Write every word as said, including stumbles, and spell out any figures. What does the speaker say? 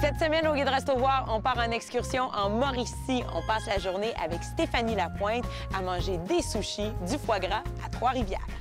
Cette semaine, au Guide Resto Voir, on part en excursion en Mauricie. On passe la journée avec Stéphanie Lapointe à manger des sushis, du foie gras à Trois-Rivières.